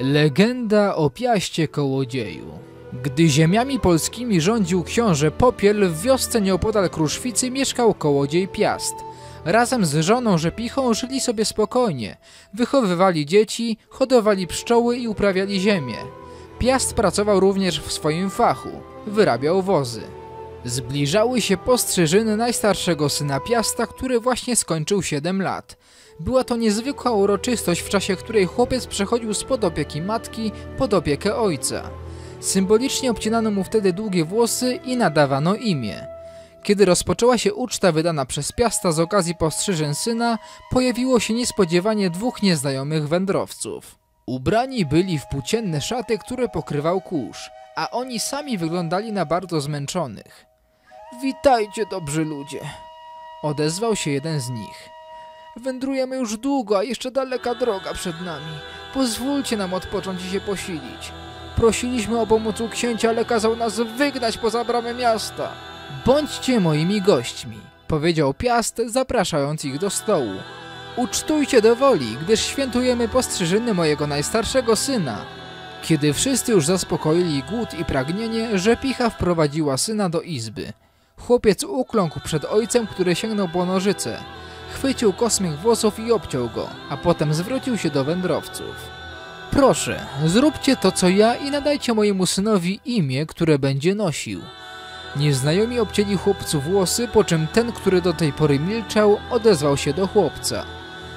Legenda o Piaście Kołodzieju. Gdy ziemiami polskimi rządził książę Popiel, w wiosce nieopodal Kruszwicy mieszkał kołodziej Piast. Razem z żoną Rzepichą żyli sobie spokojnie. Wychowywali dzieci, hodowali pszczoły i uprawiali ziemię. Piast pracował również w swoim fachu. Wyrabiał wozy. Zbliżały się postrzyżyny najstarszego syna Piasta, który właśnie skończył 7 lat. Była to niezwykła uroczystość, w czasie której chłopiec przechodził spod opieki matki pod opiekę ojca. Symbolicznie obcinano mu wtedy długie włosy i nadawano imię. Kiedy rozpoczęła się uczta wydana przez Piasta z okazji postrzyżyn syna, pojawiło się niespodziewanie 2 nieznajomych wędrowców. Ubrani byli w płócienne szaty, które pokrywał kurz, a oni sami wyglądali na bardzo zmęczonych. „Witajcie, dobrzy ludzie”, odezwał się jeden z nich. „Wędrujemy już długo, a jeszcze daleka droga przed nami. Pozwólcie nam odpocząć i się posilić. Prosiliśmy o pomoc u księcia, ale kazał nas wygnać poza bramę miasta”. „Bądźcie moimi gośćmi”, powiedział Piast, zapraszając ich do stołu. „Ucztujcie do woli, gdyż świętujemy postrzyżyny mojego najstarszego syna”. Kiedy wszyscy już zaspokoili głód i pragnienie, Rzepicha wprowadziła syna do izby. Chłopiec ukląkł przed ojcem, który sięgnął po nożycę. Chwycił kosmyk włosów i obciął go, a potem zwrócił się do wędrowców. „Proszę, zróbcie to co ja i nadajcie mojemu synowi imię, które będzie nosił”. Nieznajomi obcięli chłopcu włosy, po czym ten, który do tej pory milczał, odezwał się do chłopca.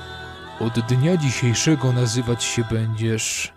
„Od dnia dzisiejszego nazywać się będziesz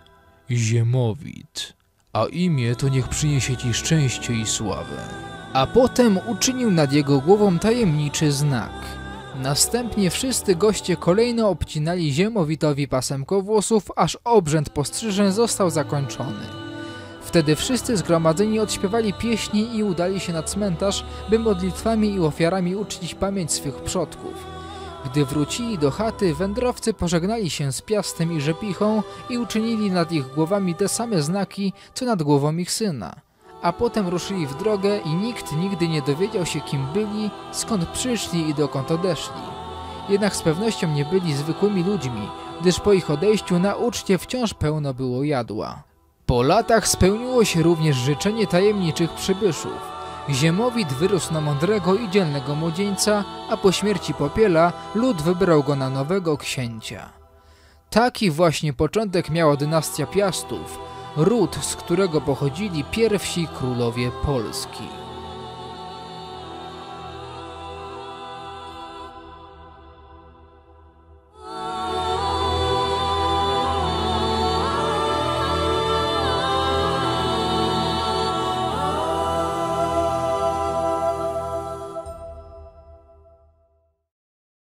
Ziemowit, a imię to niech przyniesie ci szczęście i sławę”. A potem uczynił nad jego głową tajemniczy znak. Następnie wszyscy goście kolejno obcinali Ziemowitowi pasemko włosów, aż obrzęd postrzyżeń został zakończony. Wtedy wszyscy zgromadzeni odśpiewali pieśni i udali się na cmentarz, by modlitwami i ofiarami uczcić pamięć swych przodków. Gdy wrócili do chaty, wędrowcy pożegnali się z Piastem i Rzepichą i uczynili nad ich głowami te same znaki, co nad głową ich syna. A potem ruszyli w drogę i nikt nigdy nie dowiedział się, kim byli, skąd przyszli i dokąd odeszli. Jednak z pewnością nie byli zwykłymi ludźmi, gdyż po ich odejściu na uczcie wciąż pełno było jadła. Po latach spełniło się również życzenie tajemniczych przybyszów. Ziemowit wyrósł na mądrego i dzielnego młodzieńca, a po śmierci Popiela lud wybrał go na nowego księcia. Taki właśnie początek miała dynastia Piastów, ród, z którego pochodzili pierwsi królowie Polski.